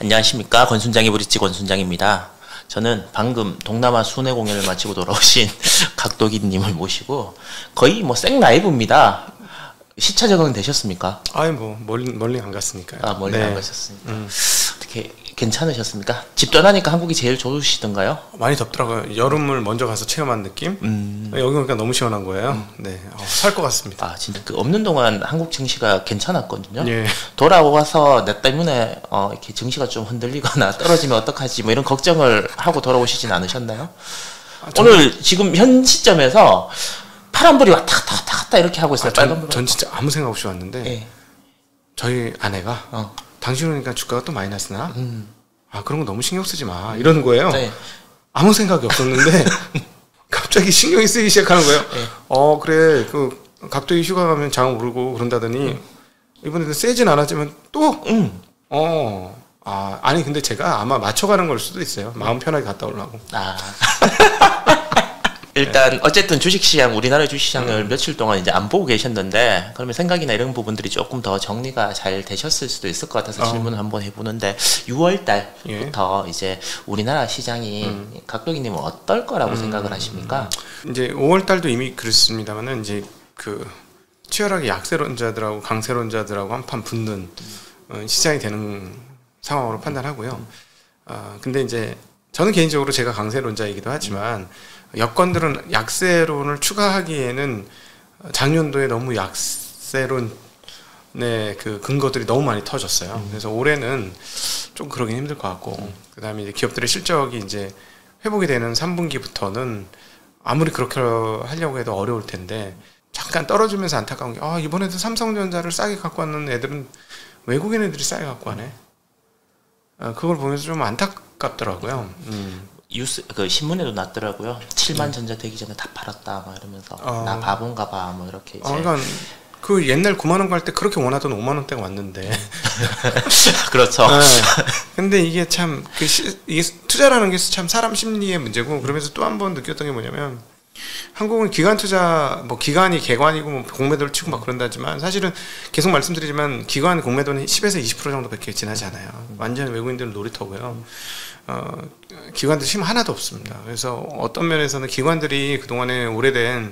안녕하십니까. 권순장의 브릿지 권순장입니다. 저는 방금 동남아 순회 공연을 마치고 돌아오신 각도기님을 모시고 거의 뭐 생라이브입니다. 시차 적응 되셨습니까? 아니 뭐 멀리 안 갔으니까요. 아, 멀리 안 가셨으니까. 어떻게 괜찮으셨습니까? 집 떠나니까 한국이 제일 좋으시던가요? 많이 덥더라고요. 여름을 먼저 가서 체험한 느낌? 여기 오니까 너무 시원한 거예요. 네, 살 것 같습니다. 아, 진짜 그 없는 동안 한국 증시가 괜찮았거든요. 예. 돌아와서 내 때문에 이렇게 증시가 좀 흔들리거나 떨어지면 어떡하지 뭐 이런 걱정을 하고 돌아오시진 않으셨나요? 오늘 지금 현 시점에서 파란불이 왔다 갔다 이렇게 하고 있어요. 전 진짜 아무 생각 없이 왔는데 예. 저희 아내가 당신 오니까 주가가 또 마이너스 나? 아, 그런 거 너무 신경 쓰지 마 이러는 거예요. 네. 아무 생각이 없었는데 갑자기 신경이 쓰이기 시작하는 거예요. 네. 그래 그 각도기 휴가 가면 장 오르고 그런다더니 이번에도 세진 않았지만 또 아니 근데 제가 아마 맞춰가는 걸 수도 있어요. 마음 편하게 갔다 오려고. 아. 일단 어쨌든 주식시장, 우리나라 주식시장을 며칠 동안 이제 안 보고 계셨는데 그러면 생각이나 이런 부분들이 조금 더 정리가 잘 되셨을 수도 있을 것 같아서 질문을 한번 해보는데 6월 달부터 이제 우리나라 시장이 각도기님은 어떨 거라고 생각을 하십니까? 이제 5월 달도 이미 그랬습니다만은 이제 그 치열하게 약세론자들하고 강세론자들하고 한판 붙는 시장이 되는 상황으로 판단하고요. 근데 이제 저는 개인적으로 제가 강세론자이기도 하지만 여건들은 약세론을 추가하기에는 작년도에 너무 약세론의 그 근거들이 너무 많이 터졌어요. 그래서 올해는 좀 그러긴 힘들 것 같고, 그 다음에 이제 기업들의 실적이 이제 회복이 되는 3분기부터는 아무리 그렇게 하려고 해도 어려울 텐데, 잠깐 떨어지면서 안타까운 게, 이번에도 삼성전자를 싸게 갖고 왔는 애들은 외국인 애들이 싸게 갖고 와네. 그걸 보면서 좀 안타깝더라고요. 뉴스 그 신문에도 났더라고요. 7만 전자 되기 전에 다 팔았다 막 이러면서 나 바본가 봐 뭐 이렇게 이제. 그러니까 그 옛날 9만 원 갈 때 그렇게 원하던 5만 원대가 왔는데. 그렇죠. 네. 근데 이게 참 이게 투자라는 게 참 사람 심리의 문제고, 그러면서 또 한 번 느꼈던 게 뭐냐면, 한국은 기관 투자, 뭐 기관이 개관이고 뭐 공매도를 치고 막 그런다지만 사실은 계속 말씀드리지만 기관 공매도는 10에서 20% 정도밖에 지나지 않아요. 완전 외국인들은 놀이터고요. 기관들 힘 하나도 없습니다. 그래서 어떤 면에서는 기관들이 그동안에 오래된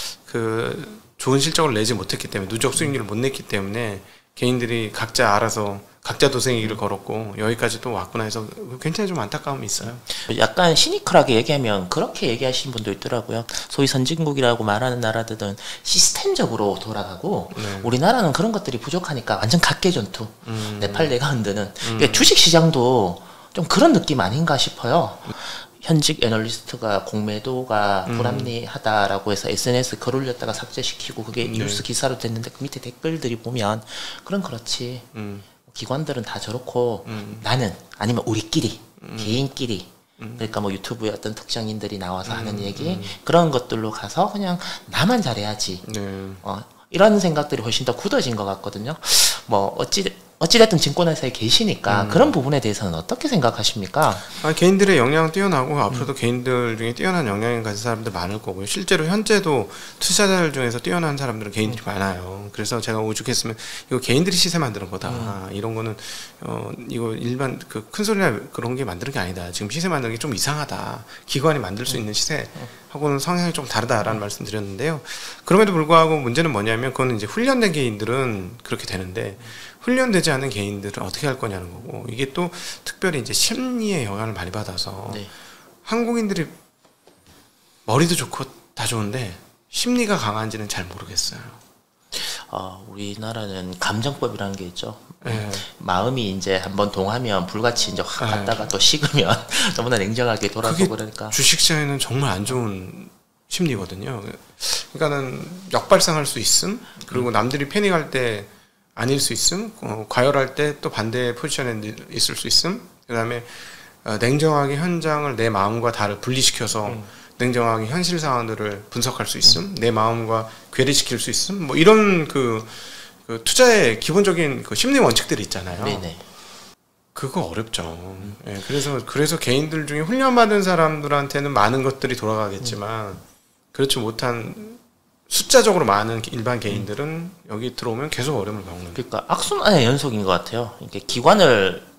그 좋은 실적을 내지 못했기 때문에, 누적 수익률을 못 냈기 때문에 개인들이 각자 알아서 각자 도생의 길을 걸었고 여기까지 또 왔구나 해서 굉장히 좀 안타까움이 있어요. 약간 시니컬하게 얘기하면 그렇게 얘기하시는 분도 있더라고요. 소위 선진국이라고 말하는 나라들은 시스템적으로 돌아가고 우리나라는 그런 것들이 부족하니까 완전 각계전투 내 팔 내가 흔드는. 그러니까 주식시장도 좀 그런 느낌 아닌가 싶어요. 현직 애널리스트가 공매도가 불합리하다라고 해서 SNS 글 올렸다가 삭제시키고 그게 뉴스 기사로 됐는데 그 밑에 댓글들이 보면 그렇지. 기관들은 다 저렇고 나는 아니면 우리끼리 개인끼리 그러니까 뭐 유튜브에 어떤 특정인들이 나와서 하는 얘기 그런 것들로 가서 그냥 나만 잘해야지 이런 생각들이 훨씬 더 굳어진 것 같거든요. 뭐 어찌됐든 증권회사에 계시니까 그런 부분에 대해서는 어떻게 생각하십니까? 개인들의 역량은 뛰어나고 앞으로도 개인들 중에 뛰어난 역량을 가진 사람들 많을 거고요. 실제로 현재도 투자자들 중에서 뛰어난 사람들은 개인들이 많아요. 그래서 제가 오죽했으면 이거 개인들이 시세 만드는 거다. 이런 거는 이거 일반 그 큰 소리나 그런 게 만드는 게 아니다. 지금 시세 만드는 게 좀 이상하다. 기관이 만들 수 있는 시세하고는 성향이 좀 다르다라는 말씀 드렸는데요. 그럼에도 불구하고 문제는 뭐냐면 그거는 이제 훈련된 개인들은 그렇게 되는데 훈련되지 않은 개인들은 어떻게 할 거냐는 거고, 이게 또 특별히 이제 심리의 영향을 많이 받아서 한국인들이 머리도 좋고 다 좋은데 심리가 강한지는 잘 모르겠어요. 우리나라는 감정법이라는 게 있죠. 마음이 이제 한번 동하면 불같이 이제 확 갔다가 또 식으면 너무나 냉정하게 돌아서고 그러니까. 주식시장에는 정말 안 좋은 심리거든요. 그러니까는 역발상할 수 있음, 그리고 남들이 패닉할 때 아닐 수 있음, 과열할 때 또 반대 포지션에 있을 수 있음, 그 다음에 냉정하게 현장을 내 마음과 다를 분리시켜서 냉정하게 현실 상황들을 분석할 수 있음, 내 마음과 괴리시킬 수 있음, 뭐 이런 그 투자의 기본적인 그 심리 원칙들이 있잖아요. 네네. 그거 어렵죠. 예, 그래서 개인들 중에 훈련받은 사람들한테는 많은 것들이 돌아가겠지만 그렇지 못한 숫자적으로 많은 일반 개인들은 여기 들어오면 계속 어려움을 겪는. 그러니까 악순환의 연속인 것 같아요. 이렇게 기관을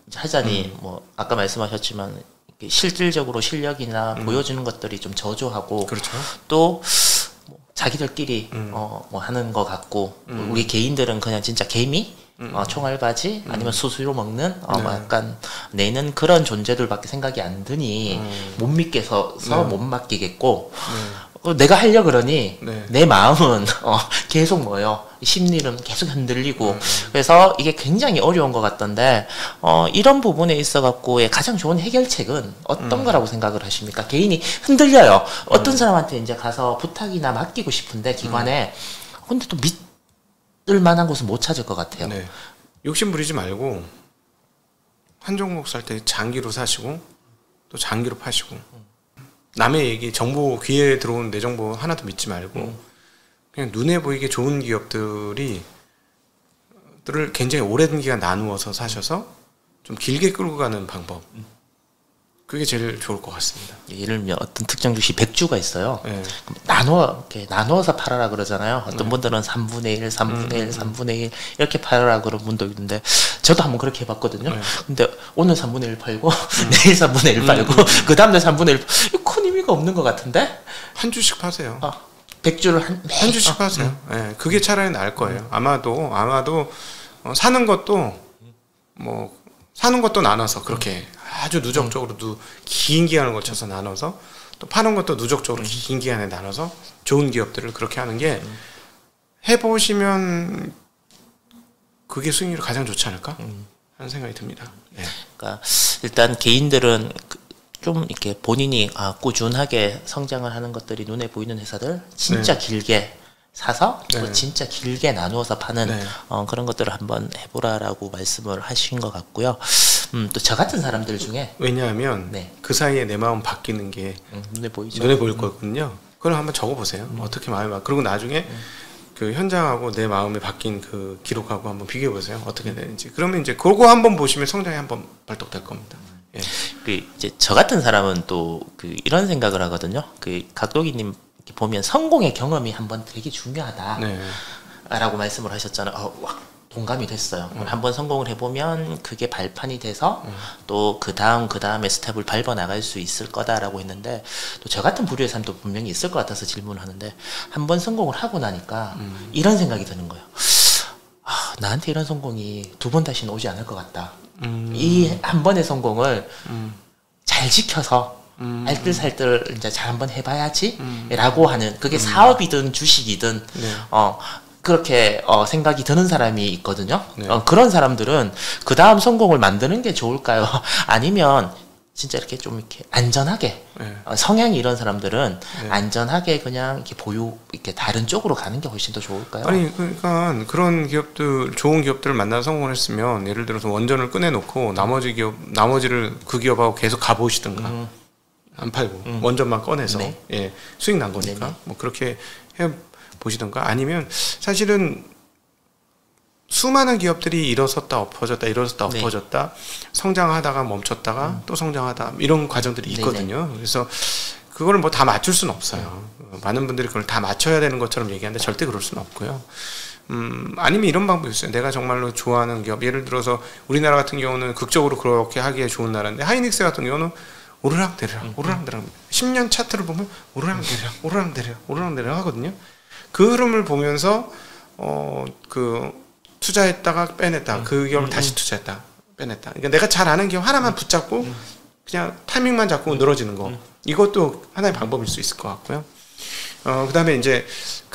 하자니 뭐 아까 말씀하셨지만 실질적으로 실력이나 보여주는 것들이 좀 저조하고 그렇죠. 또 뭐 자기들끼리 뭐 하는 것 같고 우리 개인들은 그냥 진짜 개미 총알바지 아니면 수수료 먹는 뭐 약간 내는 그런 존재들밖에 생각이 안 드니 못 믿겠어서 못 맡기겠고 내가 하려 그러니 내 마음은 계속 뭐요 심리는 계속 흔들리고 그래서 이게 굉장히 어려운 것 같던데 이런 부분에 있어 갖고 가장 좋은 해결책은 어떤 거라고 생각을 하십니까? 개인이 흔들려요. 어떤 사람한테 이제 가서 부탁이나 맡기고 싶은데 기관에 근데 또 믿을 만한 곳은 못 찾을 것 같아요. 네. 욕심 부리지 말고 한 종목 살 때 장기로 사시고 또 장기로 파시고 남의 얘기 정보 귀에 들어온 내 정보 하나도 믿지 말고 그냥 눈에 보이게 좋은 기업들을 굉장히 오랜 기간 나누어서 사셔서 좀 길게 끌고 가는 방법 그게 제일 좋을 것 같습니다. 예를 들면 어떤 특정 주식 100주가 있어요. 네. 이렇게 나누어서 팔아라 그러잖아요. 어떤 분들은 3분의 1, 3분의 1, 3분의 1 이렇게 팔아라 그런 분도 있는데 저도 한번 그렇게 해봤거든요. 근데 오늘 3분의 1 팔고 내일 3분의 1 팔고 그 다음날 3분의 1 이거 큰 의미가 없는 것 같은데? 한 주씩 파세요. 100주를 한 주씩 파세요. 네, 그게 차라리 나을 거예요. 아마도 사는 것도 뭐 사는 것도 나눠서 그렇게 아주 누적적으로 긴 기간을 거쳐서 나눠서 또 파는 것도 누적적으로 긴 기간에 나눠서 좋은 기업들을 그렇게 하는 게 해보시면 그게 수익률이 가장 좋지 않을까 하는 생각이 듭니다. 네. 그러니까 일단 개인들은 좀 이렇게 본인이 꾸준하게 성장을 하는 것들이 눈에 보이는 회사들 진짜 길게 사서 또 진짜 길게 나누어서 파는 그런 것들을 한번 해보라라고 말씀을 하신 것 같고요. 또 저 같은 사람들 중에 왜냐하면 그 사이에 내 마음 바뀌는 게 눈에 보이죠. 눈에 보일 거거든요. 그걸 한번 적어보세요. 어떻게 마음이 그리고 나중에 그 현장하고 내 마음이 바뀐 그 기록하고 한번 비교해 보세요. 어떻게 되는지. 그러면 이제 그거 한번 보시면 성장이 한번 발동될 겁니다. 예. 이제 저 같은 사람은 또 이런 생각을 하거든요. 각도기님 보면 성공의 경험이 한번 되게 중요하다라고 말씀을 하셨잖아요. 동감이 됐어요. 한번 성공을 해보면 그게 발판이 돼서 또 그 다음에 스텝을 밟아 나갈 수 있을 거다라고 했는데 또 저 같은 부류의 사람도 분명히 있을 것 같아서 질문을 하는데 한번 성공을 하고 나니까 이런 생각이 드는 거예요. 나한테 이런 성공이 2번 다시는 오지 않을 것 같다. 이 한 번의 성공을 잘 지켜서 알뜰살뜰 이제 잘 한번 해봐야지 라고 하는 그게 사업이든 주식이든 그렇게 생각이 드는 사람이 있거든요. 그런 사람들은 그 다음 성공을 만드는 게 좋을까요? 아니면 진짜 이렇게 좀 이렇게 안전하게 성향이 이런 사람들은 안전하게 그냥 이렇게 이렇게 다른 쪽으로 가는 게 훨씬 더 좋을까요? 아니 그러니까 그런 기업들 좋은 기업들을 만나서 성공을 했으면 예를 들어서 원전을 꺼내놓고 나머지를 그 기업하고 계속 가보시든가 안 팔고 원전만 꺼내서 수익 난 거니까 뭐 그렇게 해 보시던가 아니면 사실은 수많은 기업들이 일어섰다 엎어졌다 성장하다가 멈췄다가 또 성장하다 이런 과정들이 있거든요. 그래서 그거를 뭐 다 맞출 수는 없어요. 많은 분들이 그걸 다 맞춰야 되는 것처럼 얘기하는데 절대 그럴 수는 없고요. 아니면 이런 방법이 있어요. 내가 정말로 좋아하는 기업 예를 들어서 우리나라 같은 경우는 극적으로 그렇게 하기에 좋은 나라인데 하이닉스 같은 경우는 오르락내리락 10년 차트를 보면 오르락내리락 하거든요. 그 흐름을 보면서 투자했다가 빼냈다. 그 기업을 다시 투자했다. 빼냈다. 그러니까 내가 잘 아는 기업 하나만 붙잡고 그냥 타이밍만 잡고 늘어지는 거. 이것도 하나의 방법일 수 있을 것 같고요. 그다음에 이제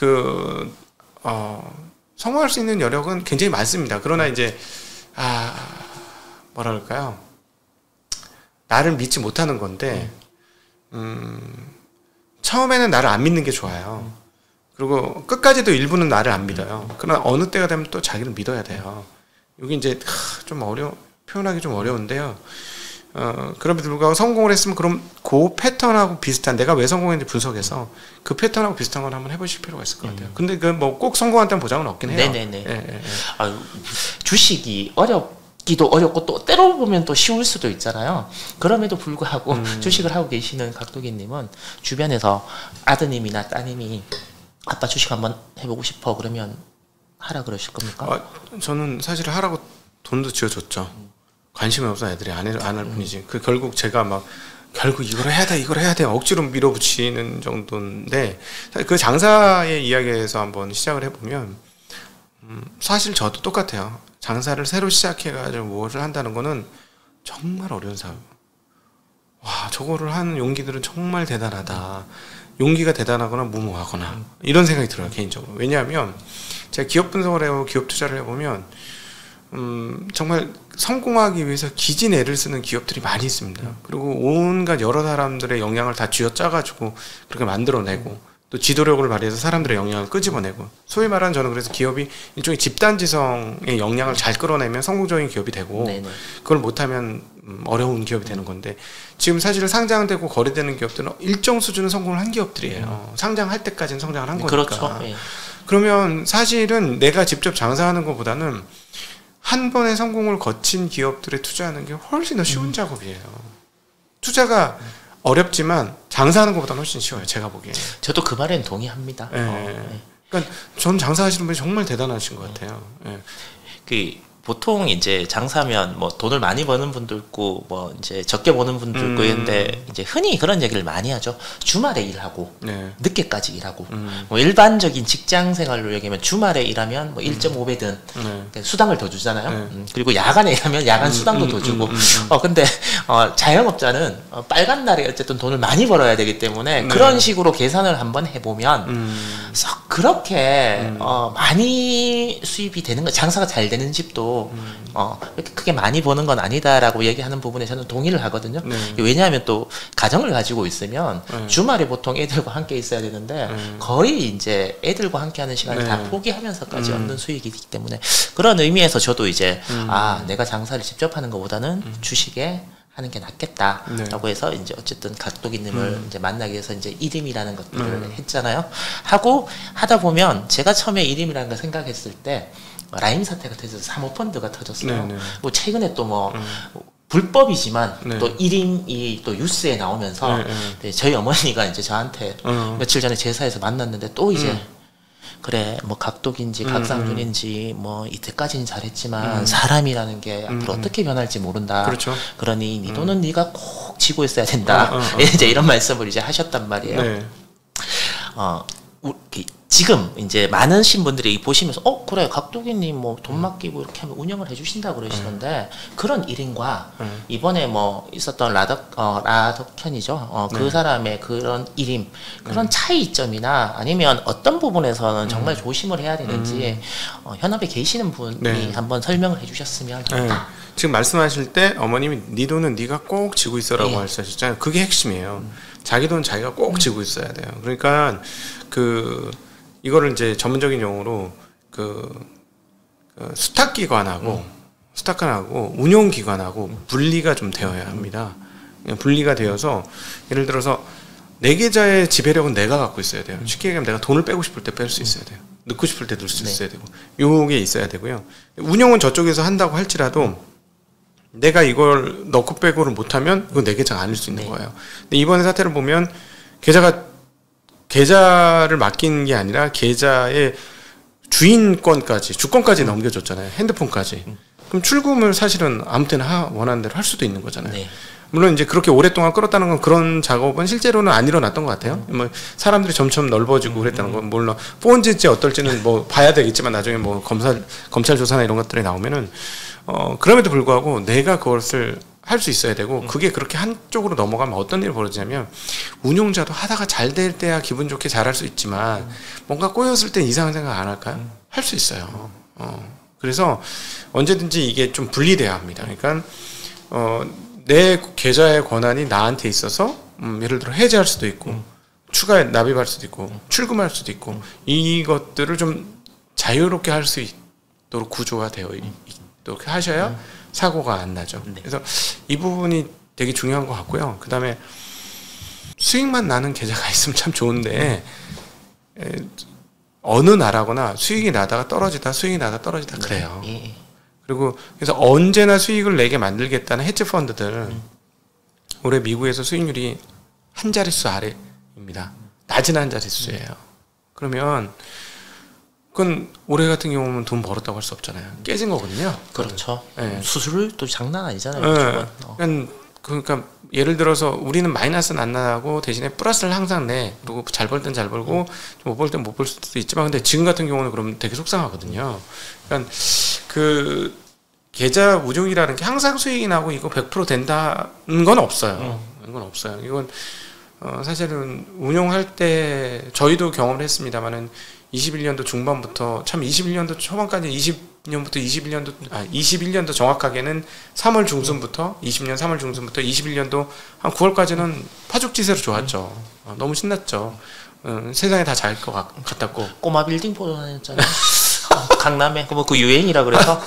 성공할 수 있는 여력은 굉장히 많습니다. 그러나 이제 뭐라 그럴까요? 나를 믿지 못하는 건데 처음에는 나를 안 믿는 게 좋아요. 그리고 끝까지도 일부는 나를 안 믿어요. 그러나 어느 때가 되면 또 자기를 믿어야 돼요. 여기 이제 좀 표현하기 좀 어려운데요. 그럼에도 불구하고 성공을 했으면 그럼 그 패턴하고 비슷한 내가 왜 성공했는지 분석해서 그 패턴하고 비슷한 걸 한번 해보실 필요가 있을 것 같아요. 근데 그 뭐 꼭 성공한다는 보장은 없긴 해요. 네네네. 주식이 어렵기도 어렵고 또 때로 보면 또 쉬울 수도 있잖아요. 그럼에도 불구하고 주식을 하고 계시는 각도기님은 주변에서 아드님이나 따님이 아빠 주식 한번 해보고 싶어 그러면 하라 그러실 겁니까? 저는 사실 하라고 돈도 쥐어줬죠. 관심이 없어 애들이 안 할 뿐이지. 그 결국 제가 막 결국 이걸 해야 돼 억지로 밀어붙이는 정도인데 그 장사의 이야기에서 한번 시작을 해보면 사실 저도 똑같아요. 장사를 새로 시작해가지고 무엇을 한다는 거는 정말 어려운 사업. 와 저거를 하는 용기들은 정말 대단하다. 용기가 대단하거나 무모하거나 이런 생각이 들어요 개인적으로. 왜냐하면 제가 기업 분석을 해보고 기업 투자를 해보면 정말 성공하기 위해서 기진 애를 쓰는 기업들이 많이 있습니다. 그리고 온갖 여러 사람들의 영향을 다 쥐어짜가지고 그렇게 만들어내고 또 지도력을 발휘해서 사람들의 영향을 끄집어내고 소위 말하는 저는 그래서 기업이 일종의 집단지성의 영향을 잘 끌어내면 성공적인 기업이 되고 네네. 그걸 못하면 어려운 기업이 되는 건데 지금 사실 상장되고 거래되는 기업들은 일정 수준은 성공을 한 기업들이에요. 상장할 때까지는 성장을 한 거니까. 그렇죠. 예. 그러면 사실은 내가 직접 장사하는 것보다는 한 번의 성공을 거친 기업들에 투자하는 게 훨씬 더 쉬운 작업이에요. 투자가 어렵지만 장사하는 것보다 훨씬 쉬워요. 제가 보기에. 저도 그 말엔 동의합니다. 네. 그러니까 전 장사하시는 분이 정말 대단하신 것 같아요. 네. 그 보통 이제 장사면 뭐 돈을 많이 버는 분도 있고 뭐 이제 적게 버는 분도 있고 있는데 이제 흔히 그런 얘기를 많이 하죠. 주말에 일하고 네. 늦게까지 일하고 뭐 일반적인 직장 생활로 얘기하면 주말에 일하면 뭐 1.5배든 수당을 더 주잖아요. 그리고 야간에 일하면 야간 수당도 더 주고. 근데 자영업자는 빨간 날에 어쨌든 돈을 많이 벌어야 되기 때문에 그런 식으로 계산을 한번 해보면 썩 그렇게 많이 수입이 되는 거 장사가 잘 되는 집도 그렇게 크게 많이 버는 건 아니다라고 얘기하는 부분에 저는 동의를 하거든요. 왜냐하면 또 가정을 가지고 있으면 주말에 보통 애들과 함께 있어야 되는데 거의 이제 애들과 함께 하는 시간을 다 포기하면서까지 얻는 수익이기 때문에 그런 의미에서 저도 이제 내가 장사를 직접 하는 것보다는 주식에 하는 게 낫겠다라고 해서 이제 어쨌든 각도기님을 이제 만나기 위해서 이제 이름이라는 것들을 했잖아요. 하다 보면 제가 처음에 이름이라는 걸 생각했을 때 라임 사태가 터져서 사모펀드가 터졌어요. 그리고 최근에 또 뭐 불법이지만 또 이름이 또 뉴스에 나오면서 저희 어머니가 이제 저한테 며칠 전에 제사에서 만났는데 또 이제 그래 뭐 각독인지 각상준인지 뭐 이때까지는 잘했지만 사람이라는 게 앞으로 어떻게 변할지 모른다. 그렇죠. 그러니 네 돈은 네가 꼭 쥐고 있어야 된다. 이제 이런 말씀을 이제 하셨단 말이에요. 지금 이제 많으신 분들이 보시면서 그래 각도기님 뭐 돈 맡기고 이렇게 하면 운영을 해주신다 그러시는데 그런 일인과 이번에 뭐 있었던 라덕현이죠. 그 사람의 그런 일임 그런 차이점이나 아니면 어떤 부분에서는 정말 조심을 해야 되는지 현업에 계시는 분이 한번 설명을 해주셨으면 합니다. 지금 말씀하실 때 어머님이 네 돈은 네가 꼭 쥐고 있어라고 하셨잖아요. 그게 핵심이에요. 자기 돈 자기가 꼭 쥐고 있어야 돼요. 그러니까 이거를 이제 전문적인 용어로 수탁기관하고 운용기관하고 분리가 좀 되어야 합니다. 분리가 되어서 예를 들어서 내 계좌의 지배력은 내가 갖고 있어야 돼요. 쉽게 얘기하면 내가 돈을 빼고 싶을 때 뺄 수 있어야 돼요. 넣고 싶을 때 넣을 수 있어야 되고 요게 있어야 되고요. 운용은 저쪽에서 한다고 할지라도 내가 이걸 넣고 빼고를 못하면 그건 내 계좌가 아닐 수 있는 거예요. 근데 이번에 사태를 보면 계좌를 맡긴 게 아니라 계좌의 주권까지 넘겨줬잖아요. 핸드폰까지. 그럼 출금을 사실은 아무 때나 원하는 대로 할 수도 있는 거잖아요. 물론 이제 그렇게 오랫동안 끌었다는 건 그런 작업은 실제로는 안 일어났던 것 같아요. 뭐 사람들이 점점 넓어지고 그랬다는 건 물론 폰지인지 어떨지는 뭐 봐야 되겠지만 나중에 뭐 검찰 조사나 이런 것들이 나오면은 그럼에도 불구하고 내가 그것을 할 수 있어야 되고 그게 그렇게 한쪽으로 넘어가면 어떤 일이 벌어지냐면 운용자도 하다가 잘 될 때야 기분 좋게 잘할 수 있지만 뭔가 꼬였을 땐 이상한 생각 안 할까요? 할 수 있어요. 그래서 언제든지 이게 좀 분리돼야 합니다. 그러니까 내 계좌의 권한이 나한테 있어서 예를 들어 해지할 수도 있고 추가에 납입할 수도 있고 출금할 수도 있고 이것들을 좀 자유롭게 할 수 있도록 구조화되어 있도록 하셔야 사고가 안 나죠. 그래서 이 부분이 되게 중요한 것 같고요. 그 다음에 수익만 나는 계좌가 있으면 참 좋은데 어느 나라거나 수익이 나다가 떨어지다 그래요. 그리고 그래서 언제나 수익을 내게 만들겠다는 헤지 펀드들 올해 미국에서 수익률이 한 자릿수 아래입니다. 낮은 한 자릿수예요. 그러면 그건 올해 같은 경우는 돈 벌었다고 할 수 없잖아요. 깨진 거거든요. 그렇죠. 네. 수수료도 장난 아니잖아요. 네. 그러니까 예를 들어서 우리는 마이너스는 안 나고 대신에 플러스를 항상 내. 그리고 잘 벌 땐 잘 벌고 못 벌 땐 못 벌 수도 있지만 근데 지금 같은 경우는 그러면 되게 속상하거든요. 그러니까 그 계좌 우종이라는 게 항상 수익이 나고 이거 100% 된다는 건 없어요. 이건 없어요. 이건 사실은 운용할 때 저희도 경험을 했습니다만은 21년도 중반부터 참 21년도 초반까지 21년도 정확하게는 3월 중순부터 20년 3월 중순부터 21년도 한 9월까지는 파죽지세로 좋았죠. 너무 신났죠. 세상에 다 잘 것 같았고 꼬마 빌딩 보존했잖아요. 강남에 그 유행이라 그래서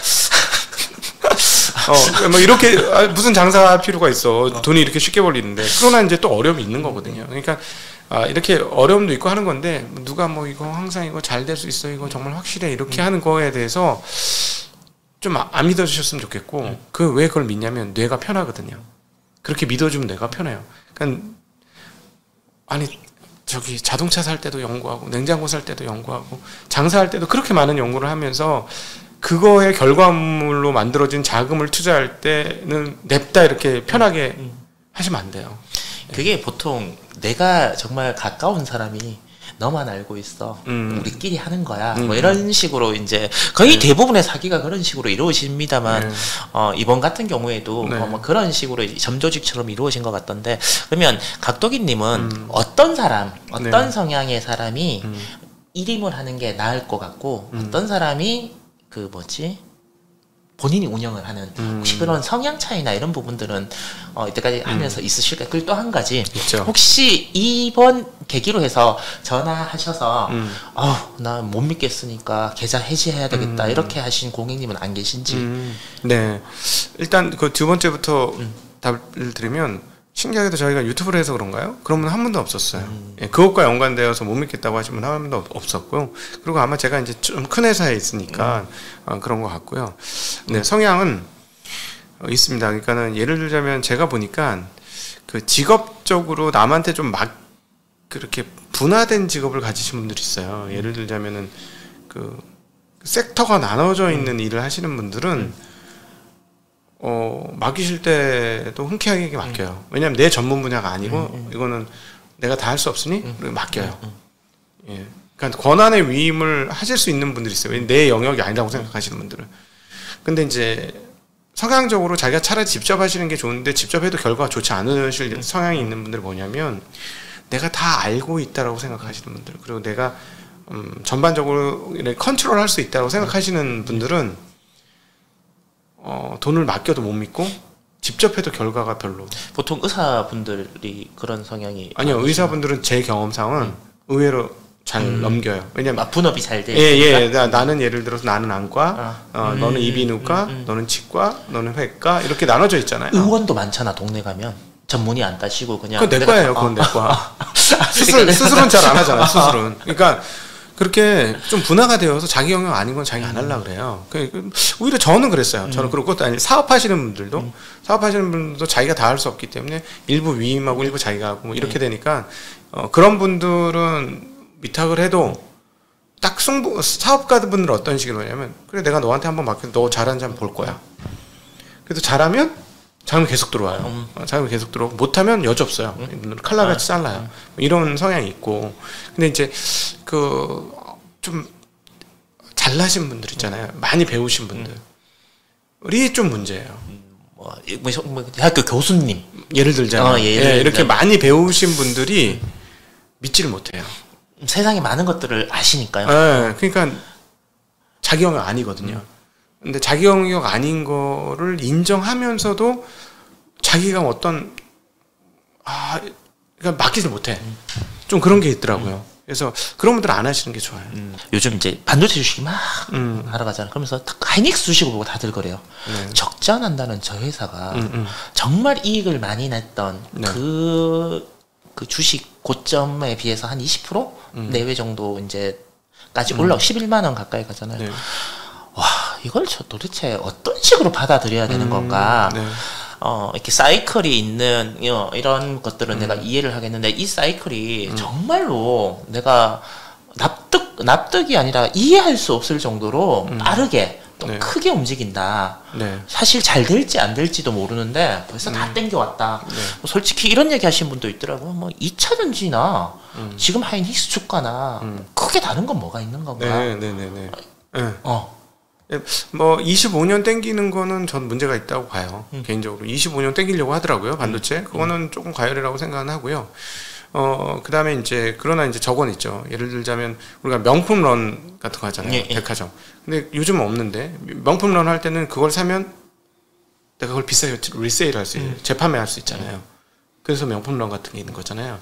뭐 이렇게 무슨 장사할 필요가 있어. 돈이 이렇게 쉽게 벌리는데 그러나 이제 또 어려움이 있는 거거든요. 그러니까 이렇게 어려움도 있고 하는 건데 누가 뭐 이거 항상 이거 잘 될 수 있어 이거 정말 확실해 이렇게 하는 거에 대해서 좀 안 믿어주셨으면 좋겠고 그 왜 그걸 믿냐면 뇌가 편하거든요. 그렇게 믿어주면 뇌가 편해요. 그러니까 아니 저기 자동차 살 때도 연구하고 냉장고 살 때도 연구하고 장사할 때도 그렇게 많은 연구를 하면서 그거의 결과물로 만들어진 자금을 투자할 때는 냅다 이렇게 편하게 하시면 안 돼요. 그게 보통 내가 정말 가까운 사람이 너만 알고 있어. 우리끼리 하는 거야. 뭐 이런 식으로 이제 거의 대부분의 사기가 그런 식으로 이루어집니다만 이번 같은 경우에도 뭐 그런 식으로 점조직처럼 이루어진 것 같던데 그러면 각도기님은 어떤 사람, 어떤 성향의 사람이 일임을 하는 게 나을 것 같고 어떤 사람이 그 뭐지? 본인이 운영을 하는 혹시 그런 성향 차이나 이런 부분들은 이때까지 하면서 있으실까요? 그리고 또 한 가지 있죠. 혹시 이번 계기로 해서 전화하셔서 나 못 믿겠으니까 계좌 해지해야 되겠다 이렇게 하신 고객님은 안 계신지? 네, 일단 그 두 번째부터 답을 드리면 신기하게도 저희가 유튜브를 해서 그런가요? 그런 분 한 분도 없었어요. 예, 그것과 연관되어서 못 믿겠다고 하신 분 한 분도 없었고요. 그리고 아마 제가 이제 좀 큰 회사에 있으니까 그런 것 같고요. 네, 성향은 있습니다. 그러니까는 예를 들자면 제가 보니까 그 직업적으로 남한테 좀 막 그렇게 분화된 직업을 가지신 분들이 있어요. 예를 들자면은 그 섹터가 나눠져 있는 일을 하시는 분들은 맡기실 때도 흔쾌하게 맡겨요. 왜냐하면 내 전문 분야가 아니고 이거는 내가 다 할 수 없으니 맡겨요. 예. 그러니까 권한의 위임을 하실 수 있는 분들이 있어요. 내 영역이 아니라고 생각하시는 분들은. 근데 이제 성향적으로 자기가 차라리 직접 하시는 게 좋은데 직접 해도 결과가 좋지 않으실 성향이 있는 분들이 뭐냐면 내가 다 알고 있다라고 생각하시는 분들 그리고 내가 전반적으로 컨트롤할 수 있다고 생각하시는 분들은 돈을 맡겨도 못 믿고 직접 해도 결과가 별로. 보통 의사분들이 그런 성향이 아니요. 의사분들은 제 경험상은 의외로 잘 넘겨요. 왜냐면 분업이 잘 돼. 예. 나는 예를 들어서 나는 안과, 너는 이비인후과, 너는 치과, 너는 회과 이렇게 나눠져 있잖아요. 의원도 많잖아. 동네 가면 전문의 안 따시고 그냥. 그건 내 거예요. 그건 내 거야. 수술은 잘 안 하잖아요. 수술은. 그러니까. 그렇게 좀 분화가 되어서 자기 영역 아닌 건 자기가 안 하려고 그래요. 오히려 저는 그랬어요. 저는 그것도 아니고 사업하시는 분들도 자기가 다 할 수 없기 때문에 일부 위임하고 일부 자기가 하고 뭐 이렇게 되니까 그런 분들은 위탁을 해도 딱 사업가분들은 어떤 식으로 하냐면 그래 내가 너한테 한번 맡겨 너 잘하는지 한번 볼 거야. 그래도 잘하면 자금이 계속 들어와요. 자금이 계속 들어오고 못하면 여지없어요. 칼날같이 잘라요. 이런 성향이 있고 근데 이제 그 좀 잘나신 분들 있잖아요. 많이 배우신 분들이 좀 문제예요. 뭐 대학교 교수님 예를 들자면 이렇게 많이 배우신 분들이 믿지를 못해요. 세상에 많은 것들을 아시니까요. 네, 그러니까 자기 영역 아니거든요. 근데 자기 영역 아닌 거를 인정하면서도 자기가 어떤 그러니까 맡기질 못해. 좀 그런 게 있더라고요. 그래서 그런 분들은 안 하시는 게 좋아요. 요즘 이제 반도체 주식이 막 하러 가잖아요. 그러면서 하이닉스 주식을 보고 다들 그래요. 적자난다는 저 회사가 정말 이익을 많이 냈던 그 주식 고점에 비해서 한 20% 내외 정도 이제까지 올라오고 11만 원 가까이 가잖아요. 와, 이걸 도대체 어떤 식으로 받아들여야 되는 건가? 이렇게 사이클이 있는 이런 것들은 내가 이해를 하겠는데 이 사이클이 정말로 내가 납득 납득이 아니라 이해할 수 없을 정도로 빠르게 또 네. 크게 움직인다. 네. 사실 잘 될지 안 될지도 모르는데 벌써 다 땡겨왔다. 네. 뭐 솔직히 이런 얘기 하신 분도 있더라고요. 뭐 2차 전지나 지금 하이닉스 주가나 크게 다른 건 뭐가 있는 건가? 네네네네. 네. 뭐 25년 땡기는 거는 전 문제가 있다고 봐요. 개인적으로 25년 땡기려고 하더라고요. 반도체. 그거는 조금 과열이라고 생각은 하고요. 그다음에 이제 그러나 이제 저건 있죠. 예를 들자면 우리가 명품런 같은 거 하잖아요. 예, 예. 백화점. 근데 요즘은 없는데 명품런 할 때는 그걸 사면 내가 그걸 비싸게 리세일 할 수 있어요. 재판매할 수 있잖아요. 그래서 명품런 같은 게 있는 거잖아요.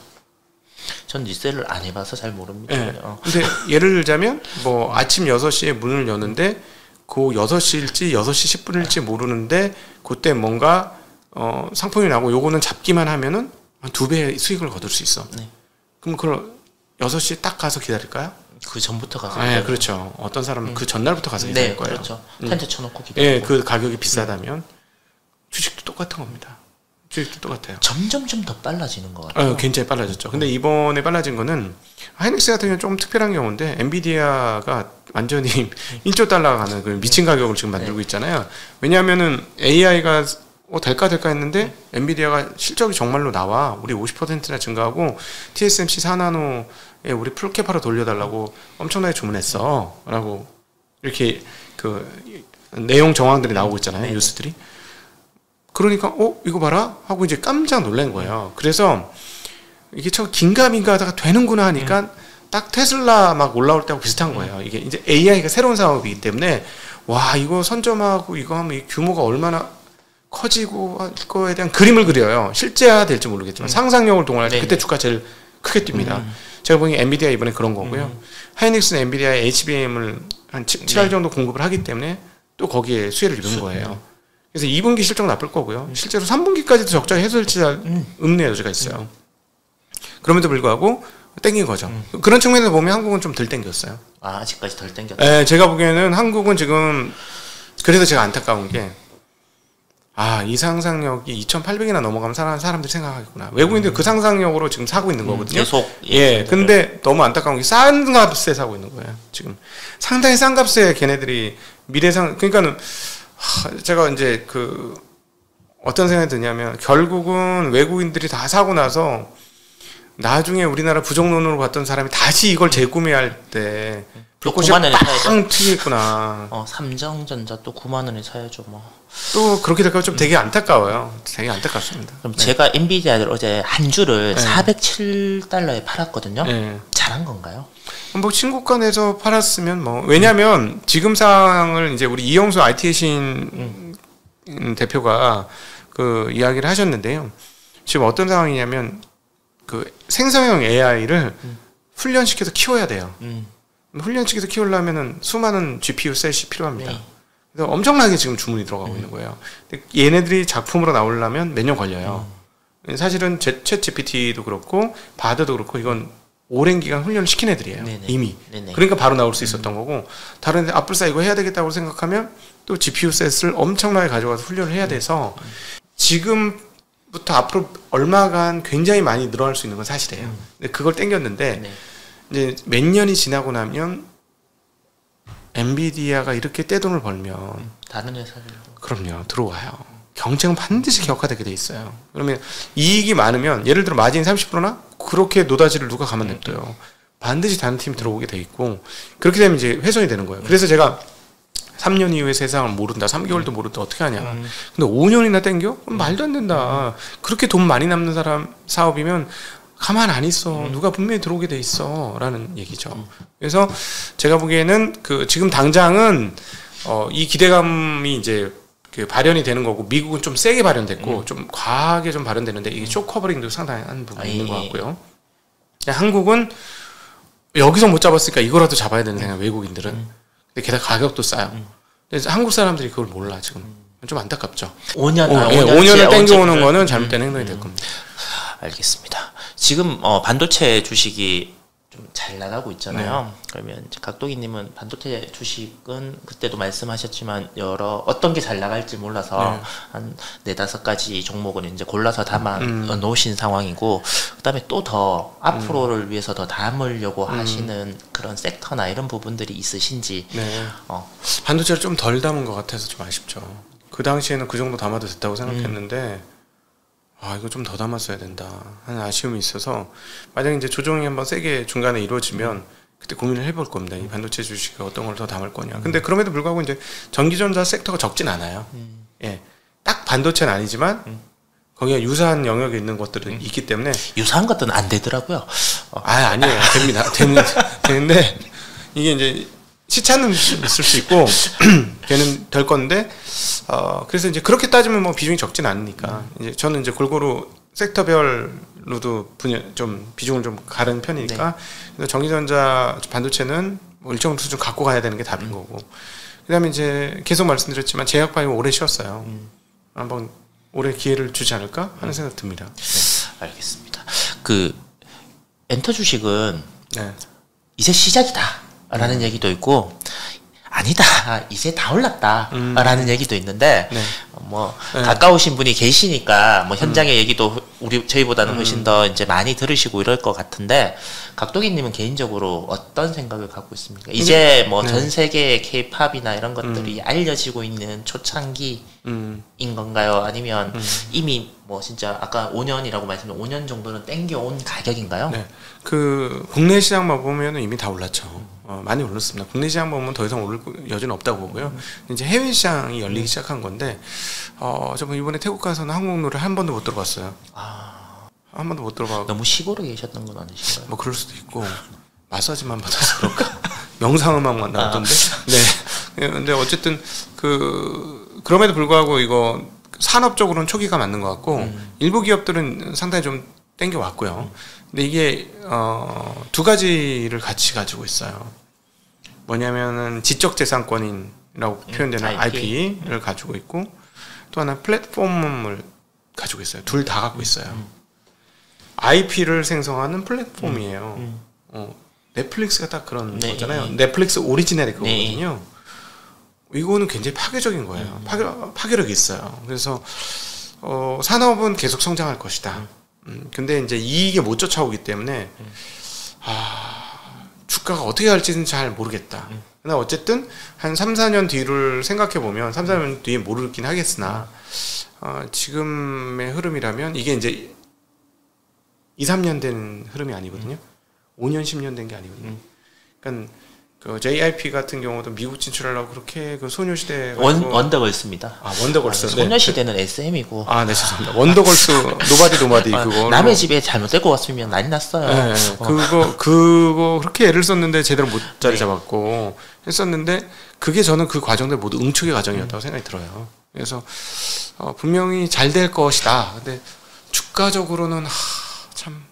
전 리셀을 안 해봐서 잘 모릅니다. 네. 근데 예를 들자면 뭐 아침 6시에 문을 여는데 그 6시일지 6시 10분일지 모르는데 그때 뭔가 상품이 나고 요거는 잡기만 하면은 한 2배의 수익을 거둘 수 있어. 네. 그럼 그걸 6시에 딱 가서 기다릴까요? 그 전부터 가서. 네, 그렇죠. 어떤 사람은 그 전날부터 가서 기다릴 네, 거예요. 그렇죠. 텐트 쳐놓고 기다리고. 예, 그 가격이 비싸다면 주식도 똑같은 겁니다. 주식도 똑같아요. 점점 좀 더 빨라지는 것 같아요. 굉장히 빨라졌죠. 근데 이번에 빨라진 거는 하이닉스 같은 경우는 좀 특별한 경우인데 엔비디아가 완전히 1조 달러 가는 그 미친 가격을 지금 만들고 있잖아요. 왜냐하면은 AI가 될까 했는데 엔비디아가 실적이 정말로 나와. 우리 50%나 증가하고 TSMC 4나노에 우리 풀캐파로 돌려달라고 엄청나게 주문했어. 라고 이렇게 그 내용 정황들이 나오고 있잖아요. 네네. 뉴스들이. 그러니까 이거 봐라 하고 이제 깜짝 놀란 거예요. 그래서 이게 저 긴가민가 하다가 되는구나 하니까 딱 테슬라 막 올라올 때하고 비슷한 거예요. 이게 이제 AI가 새로운 사업이기 때문에 와 이거 선점하고 이거 하면 이 규모가 얼마나 커지고 할 거에 대한 그림을 그려요. 실제화 될지 모르겠지만 상상력을 동원할 때 그때 주가 제일 크게 뜁니다. 제가 보기엔 엔비디아 이번에 그런 거고요. 하이닉스는 엔비디아의 HBM을 한 7할 정도 공급을 하기 때문에 또 거기에 수혜를 입은 거예요. 그래서 2분기 실적 나쁠 거고요. 실제로 3분기까지도 적자 해소될지 없는 여지가 있어요. 그럼에도 불구하고 땡긴 거죠. 그런 측면에서 보면 한국은 좀 덜 땡겼어요. 아직까지 덜 땡겼다. 네, 제가 보기에는 한국은 지금 그래서 제가 안타까운 게 이 상상력이 2,800이나 넘어가면 사람들이 생각하겠구나. 외국인들 그 상상력으로 지금 사고 있는 거거든요. 계속. 근데 너무 안타까운 게 싼 값에 사고 있는 거예요. 지금 상당히 싼 값에 걔네들이 그러니까는 제가 이제 어떤 생각이 드냐면 결국은 외국인들이 다 사고 나서 나중에 우리나라 부정론으로 봤던 사람이 다시 이걸 재구매할 때 불꽃이 9만 원에 빵 튀겠구나. 삼성전자 또 9만 원에 사야죠 뭐. 또 그렇게 될까 좀 되게 안타까워요. 되게 안타깝습니다. 그럼 제가 엔비디아를 어제 한 주를 407달러에 팔았거든요. 잘한 건가요? 뭐 친구간에서 팔았으면 뭐 왜냐하면 지금 상황을 이제 우리 이영수 IT의 신 대표가 그 이야기를 하셨는데요. 지금 어떤 상황이냐면 그 생성형 AI를 훈련시켜서 키워야 돼요. 훈련시켜서 키우려면은 수많은 GPU 셋이 필요합니다. 그래서 엄청나게 지금 주문이 들어가고 있는 거예요. 근데 얘네들이 작품으로 나오려면 몇 년 걸려요. 사실은 챗 GPT도 그렇고 바드도 그렇고 이건 오랜 기간 훈련을 시킨 애들이에요. 이미. 그러니까 바로 나올 수 있었던 거고 다른 데 아플싸 이거 해야 되겠다고 생각하면 또 GPU 셋을 엄청나게 가져가서 훈련을 해야 돼서 지금부터 앞으로 얼마간 굉장히 많이 늘어날 수 있는 건 사실이에요. 근데 그걸 땡겼는데 이제 몇 년이 지나고 나면 엔비디아가 이렇게 떼돈을 벌면 다른 회사를 그럼요 들어와요. 경쟁은 반드시 격화되게 돼 있어요. 그러면 이익이 많으면 예를 들어 마진 30%나 그렇게 노다지를 누가 가만 냅둬요. 반드시 다른 팀이 들어오게 돼 있고 그렇게 되면 이제 훼손이 되는 거예요. 그래서 제가 3년 이후의 세상을 모른다. 3개월도 모른다. 어떻게 하냐. 근데 5년이나 땡겨? 그럼 말도 안 된다. 그렇게 돈 많이 남는 사람 사업이면 가만 안 있어. 누가 분명히 들어오게 돼 있어. 라는 얘기죠. 그래서 제가 보기에는 지금 당장은 이 기대감이 이제 발현이 되는 거고 미국은 좀 세게 발현됐고 좀 과하게 좀 발현되는데 이게 쇼 커버링도 상당히 한 부분이 있는 것 같고요. 한국은 여기서 못 잡았으니까 이거라도 잡아야 되는 생각 외국인들은. 근데 게다가 가격도 싸요. 그래서 한국 사람들이 그걸 몰라 지금. 좀 안타깝죠. 5년을 땡겨오는 거는 잘못된 행동이 될 겁니다. 알겠습니다. 지금 반도체 주식이 좀 좀 잘 나가고 있잖아요. 그러면 이제 각도기님은 반도체 주식은 그때도 말씀하셨지만 어떤 게 잘 나갈지 몰라서 한 4-5가지 종목은 이제 골라서 담아 놓으신 상황이고, 그다음에 또 더 앞으로를 위해서 더 담으려고 하시는 그런 섹터나 이런 부분들이 있으신지. 반도체를 좀 덜 담은 것 같아서 좀 아쉽죠. 그 당시에는 그 정도 담아도 됐다고 생각했는데 이거 좀 더 담았어야 된다 하는 아쉬움이 있어서, 만약에 이제 조정이 한번 세게 중간에 이루어지면 그때 고민을 해볼 겁니다. 이 반도체 주식을 어떤 걸 더 담을 거냐. 근데 그럼에도 불구하고 이제 전기전자 섹터가 적진 않아요. 예, 딱 반도체는 아니지만 거기에 유사한 영역에 있는 것들은 있기 때문에. 유사한 것들은 안 되더라고요. 아니에요. 되는데 이게 이제 시차는 있을 수 있고 걔는 될 건데, 그래서 이제 그렇게 따지면 뭐 비중이 적진 않으니까 이제 저는 이제 골고루 섹터별로도 좀 비중을 좀 가른 편이니까, 그래서 전기전자 반도체는 뭐 일정 수준 갖고 가야 되는 게 답인 거고, 그다음에 이제 계속 말씀드렸지만 제약바이오 오래 쉬었어요. 한번 올해 기회를 주지 않을까 하는 생각 듭니다. 알겠습니다. 그 엔터 주식은 이제 시작이다라는 얘기도 있고, 아니다, 이제 다 올랐다라는 얘기도 있는데, 가까우신 분이 계시니까 뭐 현장의 얘기도 저희보다는 훨씬 더 이제 많이 들으시고 이럴 것 같은데, 각도기님은 개인적으로 어떤 생각을 갖고 있습니까? 이제 뭐 전 세계의 K-팝이나 이런 것들이 알려지고 있는 초창기인 건가요? 아니면 이미 뭐 진짜 아까 5년이라고 말씀드린 5년 정도는 땡겨온 가격인가요? 네, 그 국내 시장만 보면 이미 다 올랐죠. 많이 올랐습니다. 국내 시장 보면 더 이상 오를 여지는 없다고 보고요. 이제 해외 시장이 열리기 시작한 건데, 저번 이번에 태국 가서는 한국 노래 한 번도 못 들어봤어요. 한 번도 못 들어봐. 너무 시골에 계셨던 건 아니신가요? 뭐 그럴 수도 있고 마사지만 받아서 그럴까? 명상음악만 나오던데. 네. 근데 어쨌든 그럼에도 불구하고 이거 산업적으로는 초기가 맞는 것 같고, 일부 기업들은 상당히 좀 땡겨 왔고요. 근데 이게 2가지를 같이 가지고 있어요. 뭐냐면은 지적재산권이라고 표현되는 IP를 가지고 있고, 또 하나 플랫폼을 가지고 있어요. 둘 다 갖고 있어요. IP를 생성하는 플랫폼이에요. 넷플릭스가 딱 그런 거잖아요. 넷플릭스 오리지널이 그거거든요. 이거는 굉장히 파괴적인 거예요. 파괴력이 있어요. 그래서 산업은 계속 성장할 것이다. 근데 이제 이익에 못 쫓아오기 때문에 주가가 어떻게 갈지는 잘 모르겠다. 근데 어쨌든 한 3-4년 뒤를 생각해 보면 3-4년 뒤에 모르긴 하겠으나, 지금의 흐름이라면 이게 이제 2-3년 된 흐름이 아니거든요. 5년 10년 된 게 아니거든요. 그러니까 그 JYP 같은 경우도 미국 진출하려고 그렇게 그 소녀시대 원더걸스입니다. 원더걸스. 소녀시대는 SM이고. 네, 죄송합니다. 원더걸스 노바디 그거. 남의 집에 잘못 데리고 왔으면 난리 났어요. 네, 그거 그렇게 애를 썼는데 제대로 못 자리 잡았고 했었는데, 그게 저는 그 과정들 모두 응축의 과정이었다고 생각이 들어요. 그래서 분명히 잘 될 것이다. 근데 주가적으로는 참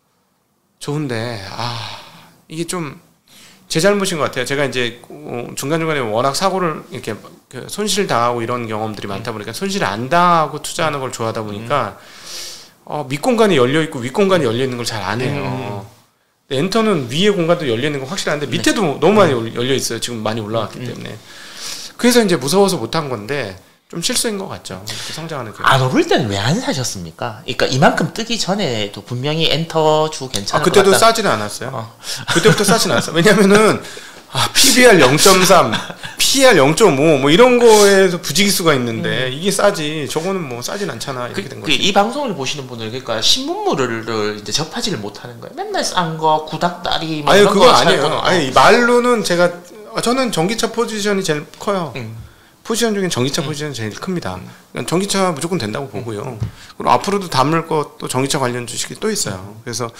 좋은데 이게 좀 제 잘못인 것 같아요. 제가 이제 중간중간에 워낙 사고를 이렇게 손실 당하고 이런 경험들이 많다 보니까, 손실을 안 당하고 투자하는 걸 좋아하다 보니까 밑공간이 열려 있고 윗공간이 열려 있는 걸 잘 안 해요. 엔터는 위에 공간도 열려 있는 건 확실한데 밑에도 너무 많이 열려 있어요. 지금 많이 올라왔기 때문에. 그래서 이제 무서워서 못한 건데 좀 실수인 것 같죠. 이렇게 성장하는 게. 안 오를 때는 왜 안 사셨습니까? 그러니까 이만큼 뜨기 전에도 분명히 엔터주 괜찮을 것 같다. 그때도 싸지는 않았어요. 그때부터 싸지는 않았어요. 왜냐면은 PBR 0.3, PR 0.5 뭐 이런 거에서 부지기수가 있는데 이게 싸지. 저거는 뭐 싸진 않잖아. 이렇게 된 거지. 이 방송을 보시는 분들, 그러니까 신문물을 이제 접하지를 못하는 거예요. 맨날 싼 거, 구닥다리 뭐 이런 그거 아니에요. 말로는 저는 전기차 포지션이 제일 커요. 포지션 중에 전기차 포지션이 제일 큽니다. 전기차 무조건 된다고 보고요. 그리고 앞으로도 담을 것도 전기차 관련 주식이 또 있어요. 그래서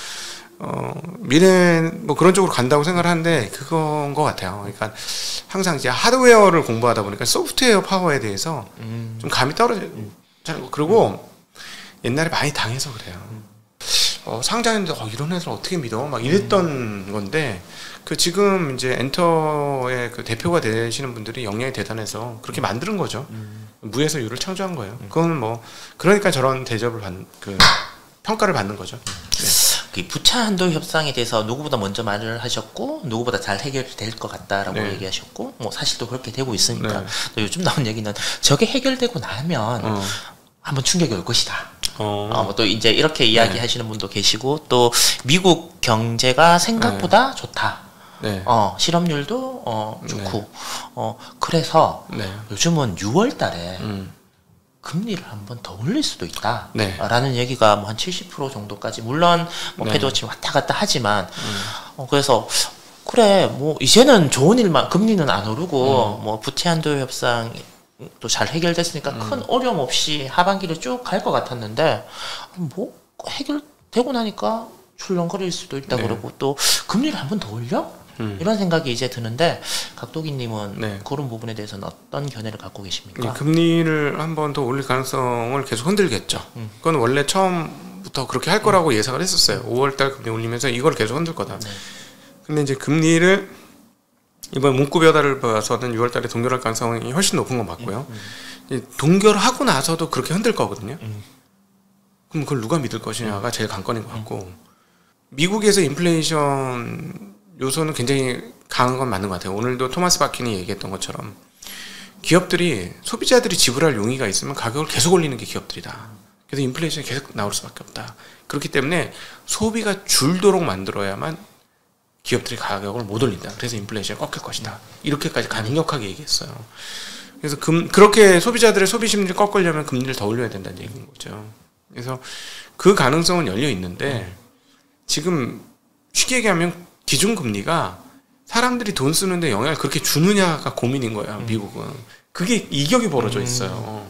미래 뭐 그런 쪽으로 간다고 생각을 하는데 그건 것 같아요. 그러니까 항상 이제 하드웨어를 공부하다 보니까 소프트웨어 파워에 대해서 좀 감이 떨어져요. 그리고 옛날에 많이 당해서 그래요. 상장했는데 이런 회사를 어떻게 믿어? 막 이랬던 건데, 지금 이제 엔터의 그 대표가 되시는 분들이 역량이 대단해서 그렇게 만드는 거죠. 무에서 유를 창조한 거예요. 그건 뭐 그러니까 저런 대접을 평가를 받는 거죠. 네. 그 부차 한도 협상에 대해서 누구보다 먼저 말을 하셨고 누구보다 잘 해결될 것 같다라고 네. 얘기하셨고 뭐 사실도 그렇게 되고 있으니까 네. 또 요즘 나온 얘기는 저게 해결되고 나면 한번 충격이 올 것이다. 뭐 또 이제 이렇게 이야기하시는 분도 계시고 또 미국 경제가 생각보다 좋다. 네. 실업률도 좋고 그래서 네. 요즘은 6월달에 금리를 한번 더 올릴 수도 있다. 네. 라는 얘기가 뭐 한 70% 정도까지 물론 뭐 네. 패도 지금 왔다 갔다 하지만 그래서 그래 뭐 이제는 좋은 일만 금리는 안 오르고 뭐 부채 한도 협상 또 잘 해결됐으니까 큰 어려움 없이 하반기를 쭉 갈 것 같았는데 뭐 해결되고 나니까 출렁거릴 수도 있다 네. 그러고 또 금리를 한 번 더 올려? 이런 생각이 이제 드는데 각도기님은 네. 그런 부분에 대해서는 어떤 견해를 갖고 계십니까? 금리를 한 번 더 올릴 가능성을 계속 흔들겠죠. 그건 원래 처음부터 그렇게 할 거라고 예상을 했었어요. 5월달 금리 올리면서 이걸 계속 흔들 거다. 네. 근데 이제 금리를 이번 문구벼달을 봐서는 6월달에 동결할 가능성이 훨씬 높은 건 맞고요. 이제 동결하고 나서도 그렇게 흔들 거거든요. 그럼 그걸 누가 믿을 것이냐가 제일 관건인 것 같고 미국에서 인플레이션 요소는 굉장히 강한 건 맞는 것 같아요. 오늘도 토마스 바킨이 얘기했던 것처럼 기업들이 소비자들이 지불할 용의가 있으면 가격을 계속 올리는 게 기업들이다. 그래서 인플레이션이 계속 나올 수밖에 없다. 그렇기 때문에 소비가 줄도록 만들어야만 기업들이 가격을 못 올린다. 그래서 인플레이션이 꺾일 것이다. 이렇게까지 강력하게 얘기했어요. 그래서 그렇게 소비자들의 소비 심리를 꺾으려면 금리를 더 올려야 된다는 얘기인 거죠. 그래서 그 가능성은 열려 있는데 지금 쉽게 얘기하면 기준금리가 사람들이 돈 쓰는데 영향을 그렇게 주느냐가 고민인 거야. 미국은. 그게 이격이 벌어져 있어요.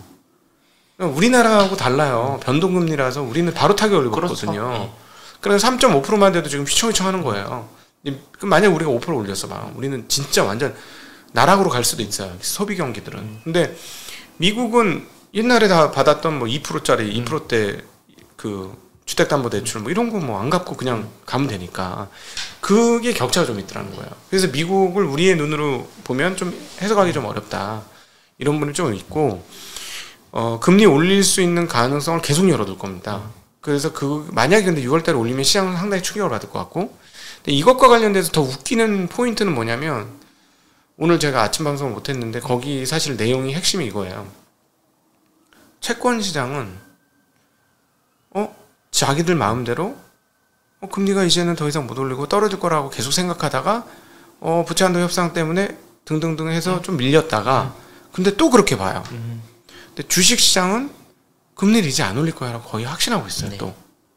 우리나라하고 달라요. 변동금리라서 우리는 바로 타격을 입었거든요. 그렇죠. 그래서 3.5%만 돼도 지금 휘청휘청 하는 거예요. 그럼 만약 우리가 5% 올렸어 봐. 우리는 진짜 완전 나락으로 갈 수도 있어요. 소비 경기들은. 근데 미국은 옛날에 다 받았던 뭐 2%짜리 2%대 그 주택담보대출 뭐 이런 거 뭐 안 갚고 그냥 가면 되니까 그게 격차가 좀 있더라는 거예요. 그래서 미국을 우리의 눈으로 보면 좀 해석하기 좀 어렵다. 이런 분이 좀 있고 금리 올릴 수 있는 가능성을 계속 열어둘 겁니다. 그래서 만약에 근데 6월달에 올리면 시장은 상당히 충격을 받을 것 같고 근데 이것과 관련돼서 더 웃기는 포인트는 뭐냐면 오늘 제가 아침 방송을 못했는데 거기 사실 내용이 핵심이 이거예요. 채권 시장은 자기들 마음대로 금리가 이제는 더 이상 못 올리고 떨어질 거라고 계속 생각하다가 부채 한도 협상 때문에 등등등 해서 좀 밀렸다가 근데 또 그렇게 봐요. 근데 주식 시장은 금리를 이제 안 올릴 거야라고 거의 확신하고 있어요. 네. 또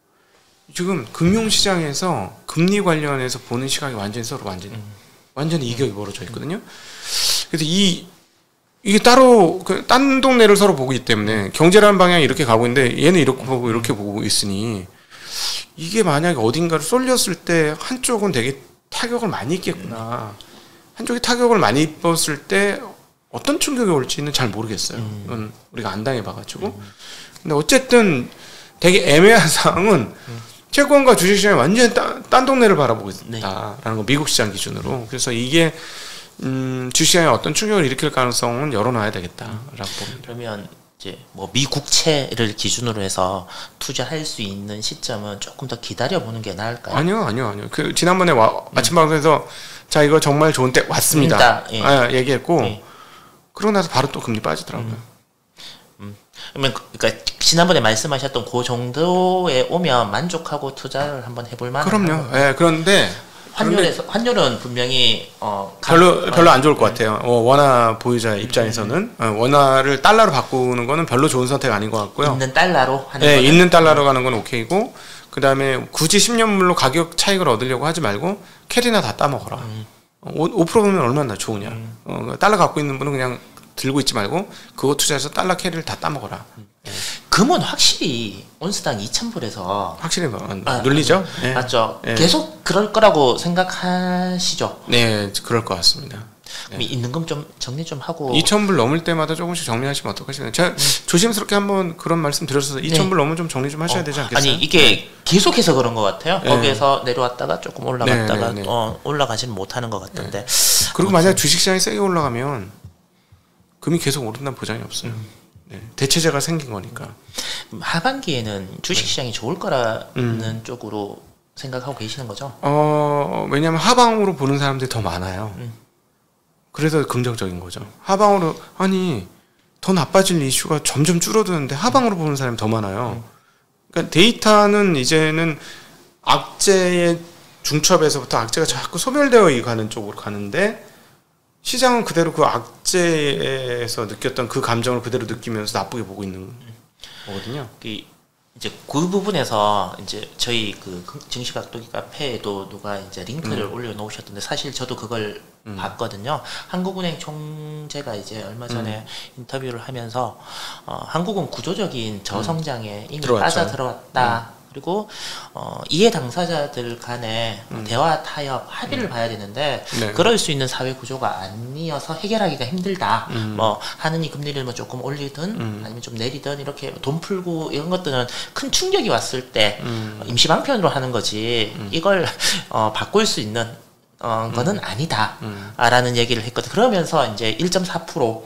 지금 금융 시장에서 금리 관련해서 보는 시각이 완전히 서로 완전히 이격이 벌어져 있거든요. 그래서 이게 따로 딴 동네를 서로 보고 있기 때문에 경제라는 방향이 이렇게 가고 있는데 얘는 이렇게 보고 이렇게 보고 있으니 이게 만약에 어딘가를 쏠렸을 때 한쪽은 되게 타격을 많이 입겠구나. 한쪽이 타격을 많이 입었을 때 어떤 충격이 올지는 잘 모르겠어요. 그건 우리가 안 당해봐가지고. 근데 어쨌든 되게 애매한 상황은 채권과 주식시장이 완전히 딴 동네를 바라보고 있다라는 거 미국 시장 기준으로. 그래서 이게 주시장에 어떤 충격을 일으킬 가능성은 열어놔야 되겠다라고 봅니다. 그러면 이제 뭐 미국채를 기준으로 해서 투자할 수 있는 시점은 조금 더 기다려보는 게 나을까요? 아니요. 그 지난번에 아침 방송에서 자 이거 정말 좋은 때 왔습니다. 얘기했고 그러고 나서 바로 또 금리 빠지더라고요. 그러면 그러니까 지난번에 말씀하셨던 그 정도에 오면 만족하고 투자를 한번 해볼 만한. 그럼요. 그런데 환율은 분명히 별로 안 좋을 것 같아요. 원화 보유자 입장에서는 원화를 달러로 바꾸는 거는 별로 좋은 선택 아닌 것 같고요. 있는 달러로 하는 거는? 있는 달러로 가는 건 오케이고 그 다음에 굳이 10년물로 가격 차익을 얻으려고 하지 말고 캐리나 다 따먹어라. 5%면 얼마나 좋으냐. 달러 갖고 있는 분은 그냥 들고 있지 말고 그거 투자해서 달러 캐리를 다 따먹어라. 금은 확실히 온스당 2,000불에서 확실히 눌리죠? 네. 맞죠? 네. 계속 그럴 거라고 생각하시죠? 네, 그럴 것 같습니다. 네. 있는 금 좀 정리 좀 하고 2,000불 넘을 때마다 조금씩 정리하시면 어떡하시나요? 제가 조심스럽게 한번 그런 말씀 드렸어서 2,000불 넘으면 좀 정리 좀 하셔야 되지 않겠어요? 아니 이게 계속해서 그런 것 같아요. 거기에서 내려왔다가 조금 올라갔다가 올라가지는 못하는 것 같던데. 그리고 만약 주식시장이 세게 올라가면 금이 계속 오른다는 보장이 없어요. 대체제가 생긴 거니까. 하반기에는 주식시장이 좋을 거라는 쪽으로 생각하고 계시는 거죠? 왜냐하면 하방으로 보는 사람들이 더 많아요. 그래서 긍정적인 거죠. 하방으로 아니 더 나빠질 이슈가 점점 줄어드는데 하방으로 보는 사람이 더 많아요. 그러니까 데이터는 이제는 악재의 중첩에서부터 악재가 자꾸 소멸되어 가는 쪽으로 가는데 시장은 그대로 그 악재에서 느꼈던 그 감정을 그대로 느끼면서 나쁘게 보고 있는 거거든요. 이제 그 부분에서 이제 저희 그 증시 각도기 카페에도 누가 이제 링크를 올려놓으셨던데 사실 저도 그걸 봤거든요. 한국은행 총재가 이제 얼마 전에 인터뷰를 하면서 한국은 구조적인 저성장에 이미 빠져들어왔다. 그리고 이해 당사자들 간에 대화 타협 합의를 봐야 되는데 그럴 수 있는 사회 구조가 아니어서 해결하기가 힘들다. 뭐 하느니 금리를 뭐 조금 올리든 아니면 좀 내리든 이렇게 돈 풀고 이런 것들은 큰 충격이 왔을 때 임시 방편으로 하는 거지 이걸 바꿀 수 있는 거는 아니다. 라는 얘기를 했거든. 그러면서 이제 1.4%